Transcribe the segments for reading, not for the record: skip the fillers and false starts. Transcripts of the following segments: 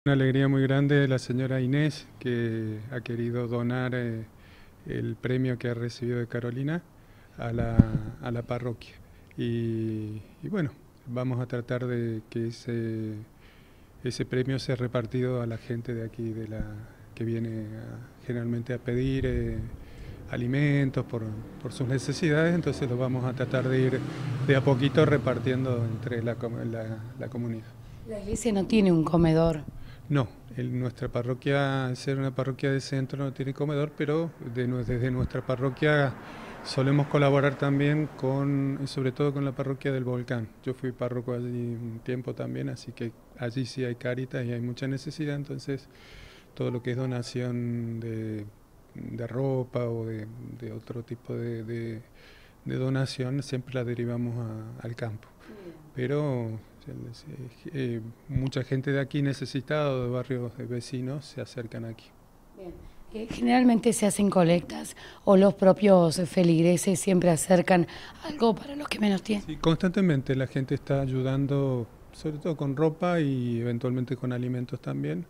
Una alegría muy grande de la señora Inés, que ha querido donar el premio que ha recibido de Carolina a la parroquia. Y bueno, vamos a tratar de que ese premio sea repartido a la gente de aquí, que viene generalmente a pedir alimentos por sus necesidades. Entonces lo vamos a tratar de ir de a poquito repartiendo entre la comunidad. La iglesia no tiene un comedor. No, nuestra parroquia, al ser una parroquia de centro, no tiene comedor, pero desde nuestra parroquia solemos colaborar también sobre todo con la parroquia del Volcán. Yo fui párroco allí un tiempo también, así que allí sí hay Cáritas y hay mucha necesidad, entonces todo lo que es donación de ropa o de otro tipo de donación siempre la derivamos al campo. Pero mucha gente de aquí necesitada o de barrios vecinos se acercan aquí. Bien. Generalmente se hacen colectas o los propios feligreses siempre acercan algo para los que menos tienen. Sí, constantemente la gente está ayudando, sobre todo con ropa y eventualmente con alimentos también.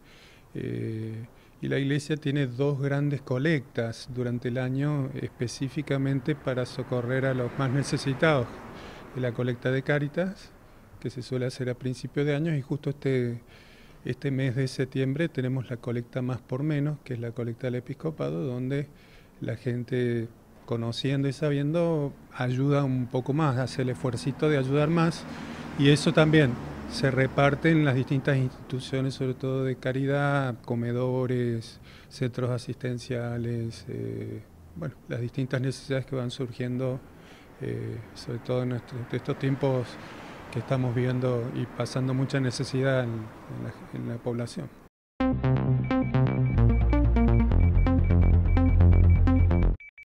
Y la iglesia tiene dos grandes colectas durante el año específicamente para socorrer a los más necesitados. La colecta de Cáritas, que se suele hacer a principios de año, y justo este mes de septiembre tenemos la colecta Más por Menos, que es la colecta del episcopado, donde la gente, conociendo y sabiendo, ayuda un poco más, hace el esfuercito de ayudar más, y eso también se reparte en las distintas instituciones, sobre todo de caridad, comedores, centros asistenciales, bueno, las distintas necesidades que van surgiendo, sobre todo en estos tiempos que estamos viendo y pasando mucha necesidad en la población.